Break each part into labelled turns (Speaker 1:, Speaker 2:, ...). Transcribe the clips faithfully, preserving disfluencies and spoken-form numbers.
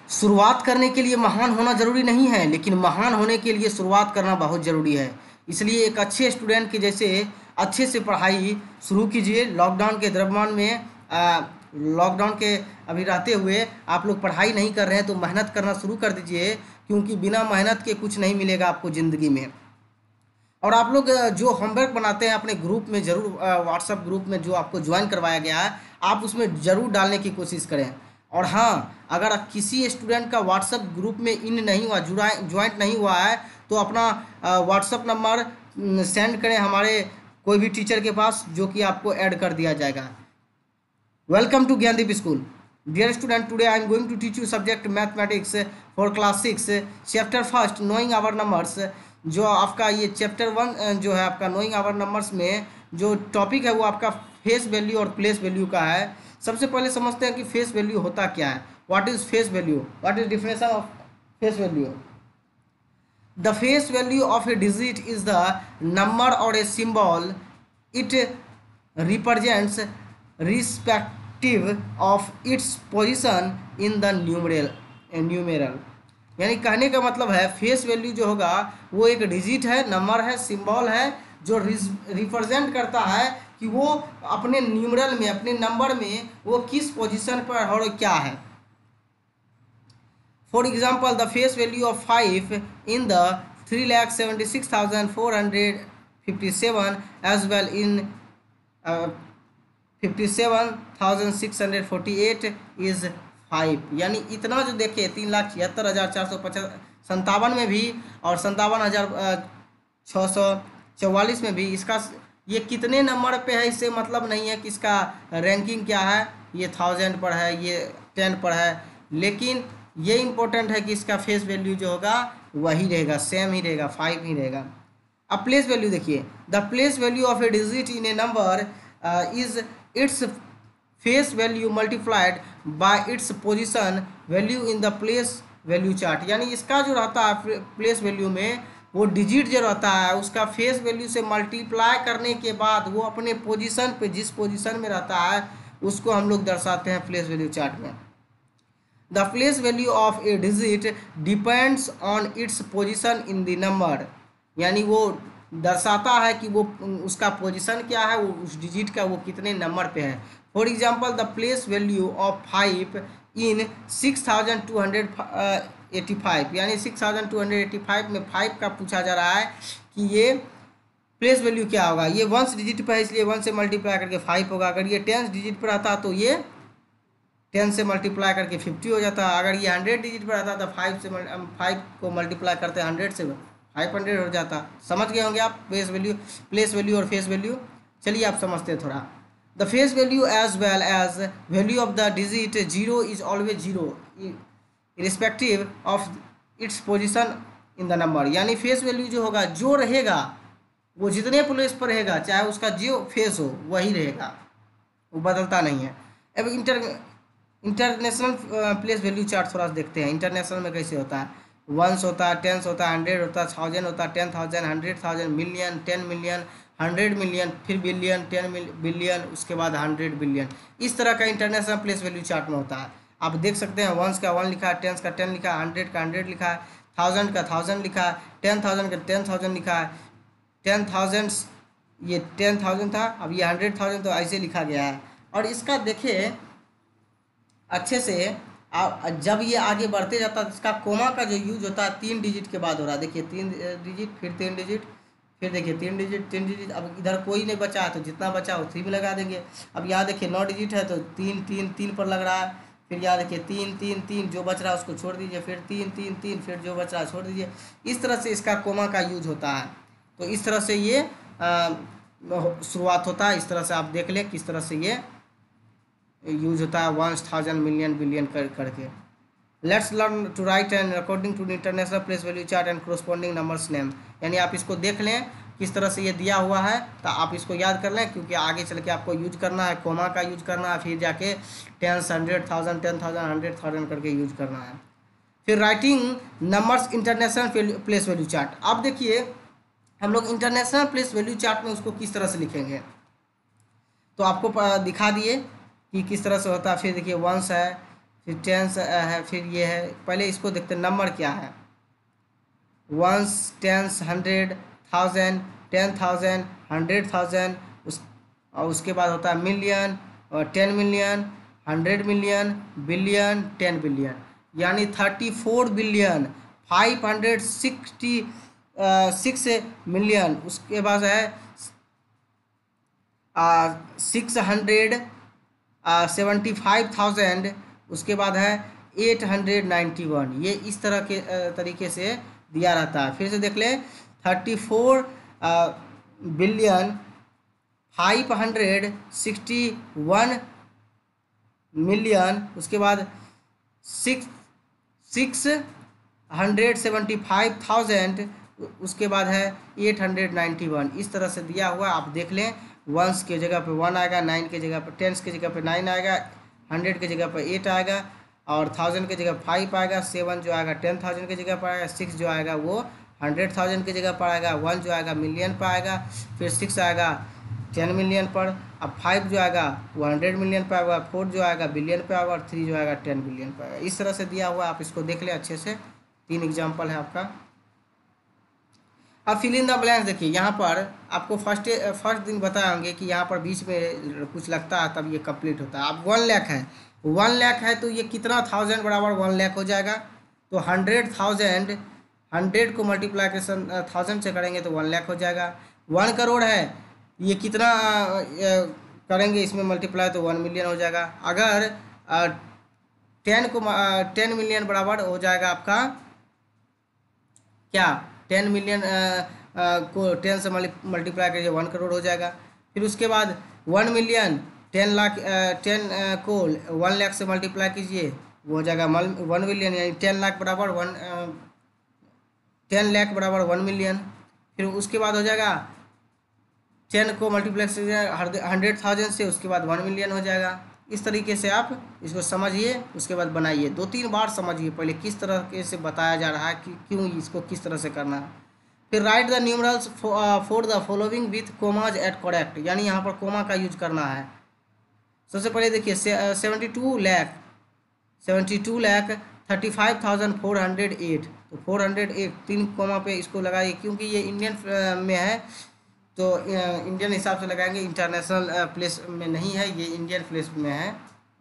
Speaker 1: शुरुआत करने के लिए महान होना ज़रूरी नहीं है, लेकिन महान होने के लिए शुरुआत करना बहुत ज़रूरी है। इसलिए एक अच्छे स्टूडेंट के जैसे अच्छे से पढ़ाई शुरू कीजिए। लॉकडाउन के दरम्यान में लॉकडाउन के अभी रहते हुए आप लोग पढ़ाई नहीं कर रहे हैं तो मेहनत करना शुरू कर दीजिए, क्योंकि बिना मेहनत के कुछ नहीं मिलेगा आपको ज़िंदगी में। और आप लोग जो होमवर्क बनाते हैं अपने ग्रुप में ज़रूर, व्हाट्सएप ग्रुप में जो आपको ज्वाइन करवाया गया है, आप उसमें ज़रूर डालने की कोशिश करें। और हाँ, अगर किसी स्टूडेंट का व्हाट्सएप ग्रुप में इन नहीं हुआ, जुड़ा ज्वाइंट नहीं हुआ है, तो अपना व्हाट्सएप नंबर सेंड करें हमारे कोई भी टीचर के पास, जो कि आपको ऐड कर दिया जाएगा। Welcome to Gyandeep school. Dear student, today I am going to teach you subject mathematics for class six, chapter first knowing our numbers. जो आपका ये चैप्टर वन जो है आपका नोइंग आवर नंबर्स में जो टॉपिक है वो आपका फेस वैल्यू और प्लेस वैल्यू का है। सबसे पहले समझते हैं कि फेस वैल्यू होता क्या है। What is face value, what is definition of face value. The face value of a digit is the number और a symbol it represents respective of its position in the numeral numeral. यानी कहने का मतलब है face value जो होगा वो एक डिजिट है, नंबर है, सिंबल है, जो रिप्रेजेंट करता है कि वो अपने न्यूमरल में, अपने नंबर में वो किस पोजीशन पर और क्या है। For example, the face value of five in the three lakh seventy six thousand four hundred fifty seven as well in fifty seven thousand six hundred forty eight is five. यानी इतना जो देखे तीन लाख छिहत्तर हज़ार चार सौ पचास संतावन में भी और संतावन हज़ार छः सौ चौवालीस में भी, इसका ये कितने नंबर पे है इससे मतलब नहीं है कि इसका रैंकिंग क्या है, ये थाउजेंड पर है, ये टेन पर है, लेकिन ये इम्पोर्टेंट है कि इसका फेस वैल्यू जो होगा वही रहेगा, सेम ही रहेगा, फाइव ही रहेगा। अब प्लेस वैल्यू देखिए, the place value of a digit in a number is its face value multiplied by its position value in the place value chart. यानी इसका जो रहता है प्लेस वैल्यू में, वो डिजिट जो रहता है उसका फेस वैल्यू से मल्टीप्लाई करने के बाद वो अपने पोजीशन पे, जिस पोजीशन में रहता है उसको हम लोग दर्शाते हैं प्लेस वैल्यू चार्ट में। The place value of a digit depends on its position in the number. यानी वो दर्शाता है कि वो उसका पोजीशन क्या है, वो उस डिजिट का वो कितने नंबर पे है। For example, the place value of five in six thousand two hundred eighty five, यानी six thousand two hundred eighty five में फाइव का पूछा जा रहा है कि ये प्लेस वैल्यू क्या होगा। ये वंस डिजिट पर है इसलिए वन से मल्टीप्लाई करके फाइव होगा। अगर ये टेंस डिजिट पर आता तो ये टेन से मल्टीप्लाई करके फिफ्टी हो जाता। अगर ये हंड्रेड डिजिट पर आता तो फाइव से फाइव को मल्टीप्लाई करते हंड्रेड से फाइव हंड्रेड हो जाता। समझ गए होंगे आप प्लेस वैल्यू प्लेस वैल्यू और फेस वैल्यू। चलिए आप समझते हैं थोड़ा। The face value as well as value of the digit zero is always zero respective of its position in the number. यानी फेस वैल्यू जो होगा, जो रहेगा वो जितने प्लेस पर रहेगा, चाहे उसका जो फेस हो वही रहेगा, वो बदलता नहीं है। अब inter international place value chart थोड़ा सा देखते हैं। इंटरनेशनल में कैसे होता है, वंस होता है, टेंस होता है, हंड्रेड होता है, थाउजेंड होता है, ten thousand, hundred thousand, million, ten million, hundred million, फिर बिलियन, टेन बिलियन, उसके बाद हंड्रेड बिलियन। इस तरह का इंटरनेशनल प्लेस वैल्यू चार्ट में होता है। आप देख सकते हैं वंस का वन लिखा है, टेंस का टेन लिखा है, हंड्रेड का हंड्रेड लिखा है, थाउजेंड का थाउजेंड लिखा है, टेन थाउजेंड का टेन थाउजेंड लिखा है, टेन थाउजेंड ये टेन थाउजेंड था, अब ये हंड्रेड थाउजेंड तो ऐसे लिखा गया है। और इसका देखिए अच्छे से, आप जब ये आगे बढ़ते जाता है इसका कोमा का जो यूज होता है तीन डिजिट के बाद हो रहा है। देखिए तीन डिजिट, फिर तीन डिजिट, फिर देखिए तीन डिजिट, तीन डिजिट। अब इधर कोई नहीं बचा है तो जितना बचा हो थ्री भी लगा देंगे। अब यहाँ देखिए नौ डिजिट है तो तीन तीन तीन पर लग रहा है। फिर यहाँ देखिए तीन तीन तीन, जो बच रहा है उसको छोड़ दीजिए, फिर तीन तीन तीन, फिर जो बच रहा है छोड़ दीजिए। इस तरह से इसका कोमा का यूज होता है। तो इस तरह से ये शुरुआत होता है। इस तरह से आप देख लें किस तरह से ये यूज होता है, वन थाउजेंड, मिलियन, बिलियन कर करके। Let's learn to write and according to international place value chart and corresponding numbers name. यानी आप इसको देख लें किस तरह से ये दिया हुआ है, तो आप इसको याद कर लें, क्योंकि आगे चल के आपको यूज करना है, कोमा का यूज करना है, फिर जाके tens, hundred, thousand, ten thousand, hundred thousand करके यूज करना है। फिर writing numbers international place value chart. अब देखिए हम लोग इंटरनेशनल प्लेस वैल्यू चार्ट में उसको किस तरह से लिखेंगे, तो आपको दिखा दिए कि किस तरह से होता है। फिर देखिए वंस है, फिर टेंस है, फिर ये है। पहले इसको देखते हैं नंबर क्या है। Ones, tens, hundred, thousand, ten thousand, hundred thousand, उस और उसके बाद होता है मिलियन और ten million, hundred million, billion, ten billion, यानी thirty four billion five hundred sixty six million. उसके बाद है six hundred seventy five thousand. उसके बाद है एट हंड्रेड नाइन्टी वन। ये इस तरह के uh, तरीके से दिया रहता है। फिर से देख ले, thirty four billion five hundred sixty one million. उसके बाद six six hundred seventy five thousand. उसके बाद है एट हंड्रेड नाइन्टी वन। इस तरह से दिया हुआ आप देख लें। वंस के जगह पे वन आएगा, नाइन के जगह पे, टेंस के जगह पे नाइन आएगा, हंड्रेड के जगह पे एट आएगा, और थाउजेंड के जगह फाइव आएगा, सेवन जो आएगा टेन थाउजेंड के जगह पर आएगा, सिक्स जो आएगा वो हंड्रेड थाउजेंड के जगह पर आएगा, वन जो आएगा मिलियन पर आएगा, फिर सिक्स आएगा टेन मिलियन पर, अब फाइव जो आएगा वो हंड्रेड मिलियन पर आएगा, फोर जो आएगा बिलियन पर आएगा, और थ्री जो आएगा टेन बिलियन पर आएगा। इस तरह से दिया हुआ, आप इसको देख लें अच्छे से। तीन एग्जाम्पल है आपका। अब फिल इन द ब्लैंक्स देखिए, यहाँ पर आपको फर्स्ट फर्स्ट दिन बताए होंगे कि यहाँ पर बीच में कुछ लगता है तब ये कंप्लीट होता है। अब वन लाख है, वन लाख है तो ये कितना थाउजेंड बराबर वन लाख हो जाएगा। तो हंड्रेड थाउजेंड, हंड्रेड को मल्टीप्लाई के थाउजेंड से करेंगे तो वन लाख हो जाएगा। वन करोड़ है, ये कितना करेंगे इसमें मल्टीप्लाई तो वन मिलियन हो जाएगा। अगर टेन को टेन मिलियन बराबर हो जाएगा आपका क्या, टेन मिलियन को टेन से मल्टीप्लाई करिए वन करोड़ हो जाएगा। फिर उसके बाद one million ten lakh ten को वन लाख से मल्टीप्लाई कीजिए वो हो जाएगा वन मिलियन, यानी टेन लाख बराबर वन टेन लाख बराबर वन मिलियन। फिर उसके बाद हो जाएगा टेन को मल्टीप्लाई हंड्रेड थाउजेंड से, उसके बाद वन मिलियन हो जाएगा। इस तरीके से आप इसको समझिए, उसके बाद बनाइए। दो तीन बार समझिए पहले किस तरह से बताया जा रहा है कि क्यों इसको किस तरह से करना है। फिर write the numerals for the following with commas at correct, यानी यहाँ पर कोमा का यूज करना है। सबसे पहले देखिए seventy two lakh seventy two lakh thirty five thousand four hundred eight, तो फोर हंड्रेड एट तीन कोमा पे इसको लगाइए, क्योंकि ये इंडियन में है तो इंडियन हिसाब से लगाएंगे, इंटरनेशनल प्लेस में नहीं है, ये इंडियन प्लेस में है।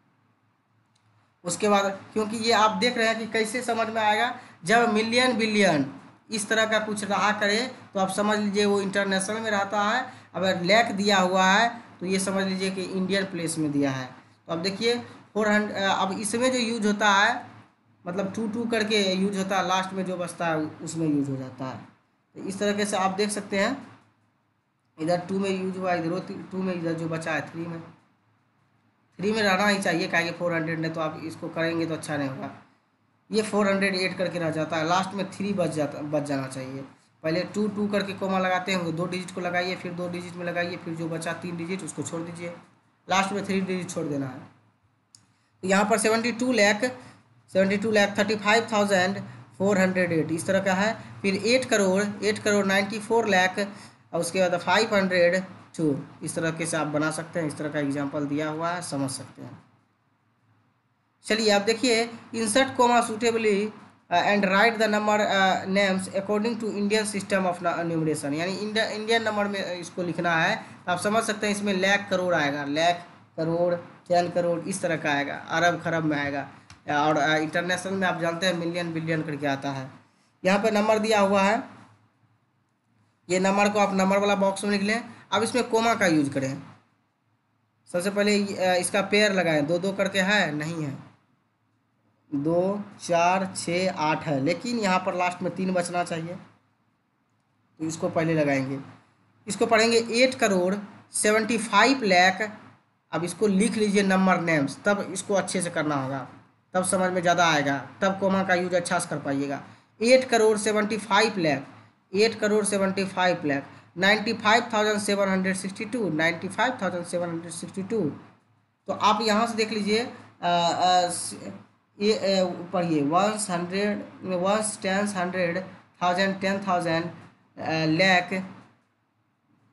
Speaker 1: उसके बाद क्योंकि ये आप देख रहे हैं कि कैसे समझ में आएगा, जब मिलियन बिलियन इस तरह का कुछ रहा करे तो आप समझ लीजिए वो इंटरनेशनल में रहता है। अगर लैख दिया हुआ है तो ये समझ लीजिए कि इंडियन प्लेस में दिया है। तो अब देखिए फोर हंड्रेड, अब इसमें जो यूज होता है मतलब टू टू करके यूज होता है, लास्ट में जो बचता है उसमें यूज हो जाता है। तो इस तरीके से आप देख सकते हैं, इधर टू में यूज हुआ, इधर टू में, इधर जो बचा है थ्री में। थ्री में रहना ही चाहिए, क्या फोर हंड्रेड ने तो आप इसको करेंगे तो अच्छा नहीं होगा। ये फोर हंड्रेड एट करके रह जाता है, लास्ट में थ्री बच जाता बच जाना चाहिए। पहले टू टू करके कोमा लगाते हैं, दो डिजिट को लगाइए, फिर दो डिजिट में लगाइए, फिर जो बचा तीन डिजिट उसको छोड़ दीजिए, लास्ट में थ्री डिजिट छोड़ देना है। तो यहाँ पर seventy two lakh seventy two lakh thirty five thousand four hundred eight इस तरह का है। फिर eight crore eight crore ninety four lakh और उसके बाद फाइव हंड्रेड टू, इस तरह के से आप बना सकते हैं। इस तरह का एग्जाम्पल दिया हुआ है, समझ सकते हैं। चलिए आप देखिए, insert comma suitably and write the number names according to Indian system of numeration, यानी इंडिया इंडियन नंबर में इसको लिखना है। तो आप समझ सकते हैं इसमें लैख करोड़ आएगा, लैख करोड़ टेन करोड़ इस तरह का आएगा, अरब खरब में आएगा, और इंटरनेशनल में आप जानते हैं मिलियन बिलियन करके आता है। यहाँ पे नंबर दिया हुआ है, ये नंबर को आप नंबर वाला बॉक्स में लिख लें। अब इसमें कोमा का यूज करें। सबसे पहले इसका पेयर लगाएं, दो दो करके है नहीं है, दो चार छः आठ है, लेकिन यहाँ पर लास्ट में तीन बचना चाहिए, तो इसको पहले लगाएंगे। इसको पढ़ेंगे eight crore seventy five lakh. अब इसको लिख लीजिए नंबर नेम्स, तब इसको अच्छे से करना होगा, तब समझ में ज़्यादा आएगा, तब कोमा का यूज अच्छा से कर पाइएगा। Eight crore seventy five lakh eight crore seventy five lakh ninety five thousand seven hundred sixty two ninety five thousand seven hundred sixty two. तो आप यहाँ से देख लीजिए, ये पढ़िए ones hundred ones tens hundred thousand ten thousand lakh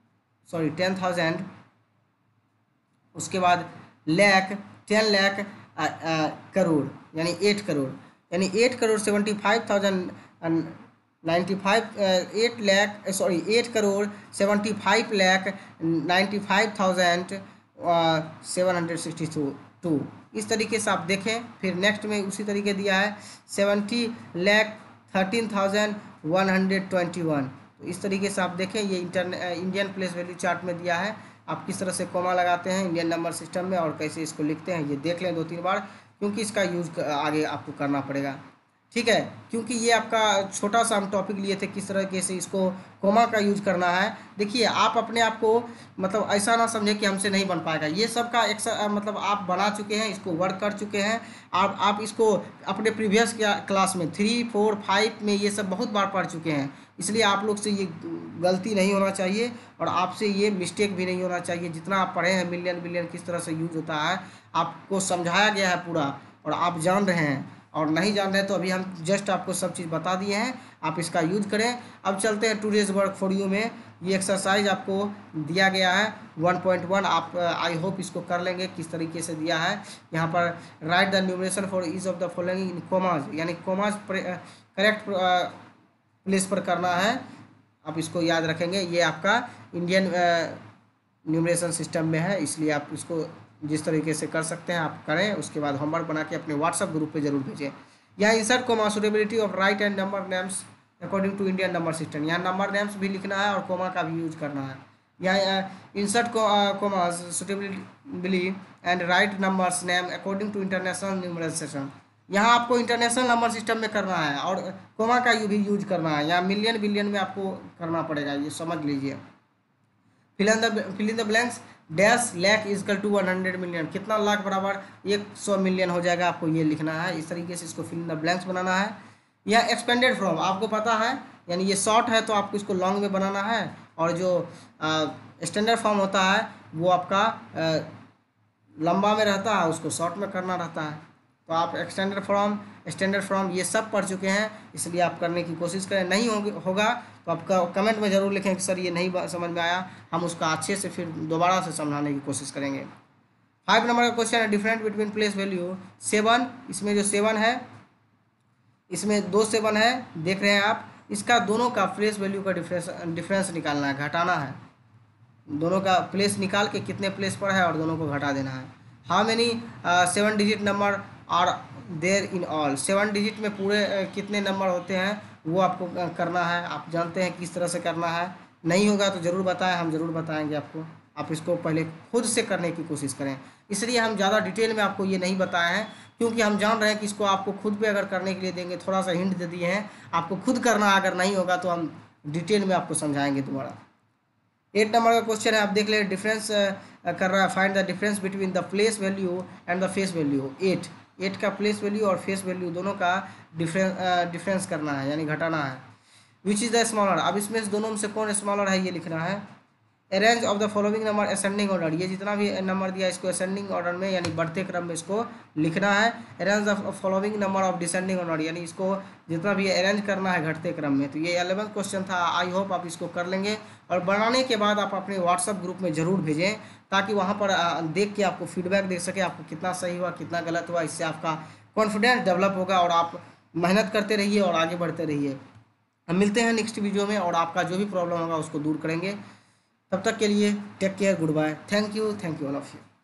Speaker 1: sorry ten thousand, उसके बाद लैख टेन लैख करोड़ यानी एट करोड़ यानी eight crore seventy five thousand ninety five eight lakh sorry eight crore seventy five lakh ninety five thousand seven hundred sixty two. इस तरीके से आप देखें। फिर नेक्स्ट में उसी तरीके दिया है seventy lakh thirteen thousand one hundred twenty one. तो इस तरीके से आप देखें, ये inter Indian place value chart में दिया है। आप किस तरह से कोमा लगाते हैं इंडियन नंबर सिस्टम में और कैसे इसको लिखते हैं ये देख लें दो तीन बार, क्योंकि इसका यूज़ आगे आपको करना पड़ेगा। ठीक है, क्योंकि ये आपका छोटा सा हम टॉपिक लिए थे किस तरीके से इसको कोमा का यूज करना है। देखिए आप अपने आप को मतलब ऐसा ना समझें कि हमसे नहीं बन पाएगा, ये सब का एक मतलब आप बना चुके हैं, इसको वर्क कर चुके हैं। आप आप इसको अपने प्रीवियस क्लास में थ्री फोर फाइव में ये सब बहुत बार पढ़ चुके हैं, इसलिए आप लोग से ये गलती नहीं होना चाहिए और आपसे ये मिस्टेक भी नहीं होना चाहिए। जितना आप पढ़े हैं मिलियन बिलियन किस तरह से यूज होता है आपको समझाया गया है पूरा और आप जान रहे हैं, और नहीं जान रहे तो अभी हम जस्ट आपको सब चीज़ बता दिए हैं, आप इसका यूज करें। अब चलते हैं टुडेज वर्क फॉर यू में। ये एक्सरसाइज आपको दिया गया है वन पॉइंट वन, आप आई होप इसको कर लेंगे। किस तरीके से दिया है यहाँ पर, write the numeration for each of the following in commas, यानी कोमाज करेक्ट प्लेस पर करना है। आप इसको याद रखेंगे, ये आपका इंडियन न्यूमरेशन सिस्टम में है, इसलिए आप इसको जिस तरीके से कर सकते हैं आप करें। उसके बाद होमवर्क बना के अपने व्हाट्सएप ग्रुप पे जरूर भेजें। यहाँ insert comma suitability of write and number names according to Indian number system, यहाँ नंबर नेम्स भी लिखना है और कोमा का भी यूज करना है। यहाँ insert comma suitability and write numbers name according to international numeration system, यहाँ आपको इंटरनेशनल नंबर सिस्टम में करना है और कोमा का भी यूज करना है। यहाँ मिलियन बिलियन में आपको करना पड़ेगा, ये समझ लीजिए। Fill in the fill in the blanks, dash lakh is equal to one hundred million, कितना लाख बराबर एक सौ मिलियन हो जाएगा, आपको ये लिखना है। इस तरीके से इसको फिल इन द ब्लैंक्स बनाना है। या एक्सपेंडेड फ्रॉम आपको पता है, यानी ये शॉर्ट है तो आपको इसको लॉन्ग में बनाना है, और जो स्टैंडर्ड फॉर्म होता है वो आपका आ, लंबा में रहता है, उसको शॉर्ट में करना रहता है। तो आप एक्सटेंडेड फॉर्म स्टैंडर्ड फॉर्म ये सब पढ़ चुके हैं, इसलिए आप करने की कोशिश करें। नहीं होगा तो आपका कमेंट में ज़रूर लिखें कि सर ये नहीं समझ में आया, हम उसका अच्छे से फिर दोबारा से समझाने की कोशिश करेंगे। फाइव नंबर का क्वेश्चन है different between place value seven, इसमें जो सेवन है इसमें दो सेवन है देख रहे हैं आप, इसका दोनों का प्लेस वैल्यू का डिफरेंस डिफरेंस निकालना है, घटाना है। दोनों का प्लेस निकाल के कितने प्लेस पर है और दोनों को घटा देना है। How many seven digit number are there in all, seven digit में पूरे uh, कितने नंबर होते हैं वो आपको uh, करना है। आप जानते हैं किस तरह से करना है, नहीं होगा तो ज़रूर बताएं, हम ज़रूर बताएंगे आपको। आप इसको पहले खुद से करने की कोशिश करें, इसलिए हम ज़्यादा डिटेल में आपको ये नहीं बताए हैं, क्योंकि हम जान रहे हैं कि इसको आपको खुद पे अगर करने के लिए देंगे, थोड़ा सा हिंट दे दिए हैं, आपको खुद करना है। अगर नहीं होगा तो हम डिटेल में आपको समझाएंगे दोबारा। एट नंबर का क्वेश्चन है, आप देख ले डिफरेंस कर रहा है, find the difference between the place value and the face value. Eight eight का प्लेस वैल्यू और फेस वैल्यू दोनों का डिफरेंस डिफरेंस करना है, यानी घटाना है। विच इज़ द स्मॉलर, अब इसमें से दोनों में से कौन स्मॉलर है ये लिखना है। Arrange of the following number ascending order, ये जितना भी नंबर दिया इसको असेंडिंग ऑर्डर में यानी बढ़ते क्रम में इसको लिखना है। Arrange the following number of descending order, यानी इसको जितना भी अरेंज करना है घटते क्रम में। तो ये एलेवेंथ क्वेश्चन था, आई होप आप इसको कर लेंगे और बनाने के बाद आप अपने व्हाट्सएप ग्रुप में ज़रूर भेजें, ताकि वहाँ पर देख के आपको फीडबैक दे सके, आपको कितना सही हुआ कितना गलत हुआ। इससे आपका कॉन्फिडेंस डेवलप होगा और आप मेहनत करते रहिए और आगे बढ़ते रहिए। हम मिलते हैं नेक्स्ट वीडियो में और आपका जो भी प्रॉब्लम होगा उसको दूर करेंगे। तब तक के लिए take care, goodbye, thank you thank you all of you.